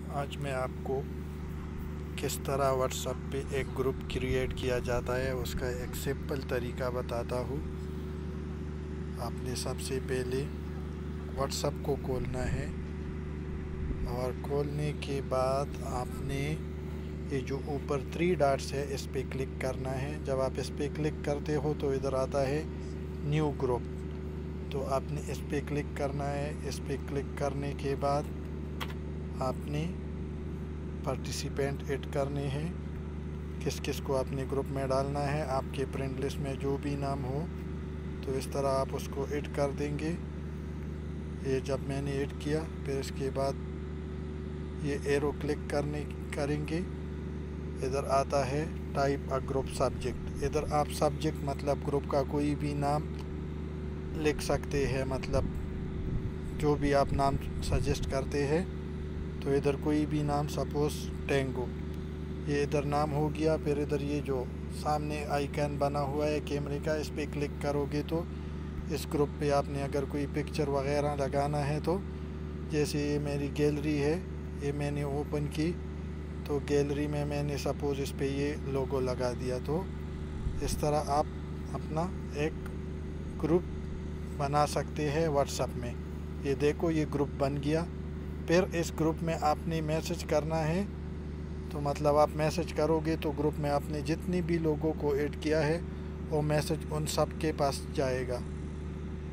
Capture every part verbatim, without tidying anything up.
आज मैं आपको किस तरह व्हाट्सएप पे एक ग्रुप क्रिएट किया जाता है उसका एक सिंपल तरीका बताता हूँ। आपने सबसे पहले व्हाट्सएप को खोलना है और खोलने के बाद आपने ये जो ऊपर थ्री डॉट्स है इस पे क्लिक करना है। जब आप इस पे क्लिक करते हो तो इधर आता है न्यू ग्रुप, तो आपने इस पे क्लिक करना है। इस पे क्लिक करने के बाद आपने पार्टिसिपेंट ऐड करने हैं, किस किस को आपने ग्रुप में डालना है। आपके फ्रेंड लिस्ट में जो भी नाम हो तो इस तरह आप उसको ऐड कर देंगे। ये जब मैंने ऐड किया फिर इसके बाद ये एरो क्लिक करने करेंगे। इधर आता है टाइप अ ग्रुप सब्जेक्ट। इधर आप सब्जेक्ट मतलब ग्रुप का कोई भी नाम लिख सकते हैं, मतलब जो भी आप नाम सजेस्ट करते हैं। तो इधर कोई भी नाम, सपोज टेंगो, ये इधर नाम हो गया। फिर इधर ये जो सामने आइकन बना हुआ है कैमरे का, इस पे क्लिक करोगे तो इस ग्रुप पे आपने अगर कोई पिक्चर वगैरह लगाना है तो जैसे ये मेरी गैलरी है, ये मैंने ओपन की तो गैलरी में मैंने सपोज इस पे ये लोगो लगा दिया। तो इस तरह आप अपना एक ग्रुप बना सकते हैं व्हाट्सएप में। ये देखो ये ग्रुप बन गया। फिर इस ग्रुप में आपने मैसेज करना है, तो मतलब आप मैसेज करोगे तो ग्रुप में आपने जितनी भी लोगों को ऐड किया है वो मैसेज उन सब के पास जाएगा।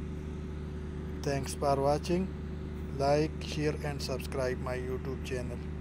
Thanks for watching. Like, share and subscribe my YouTube channel.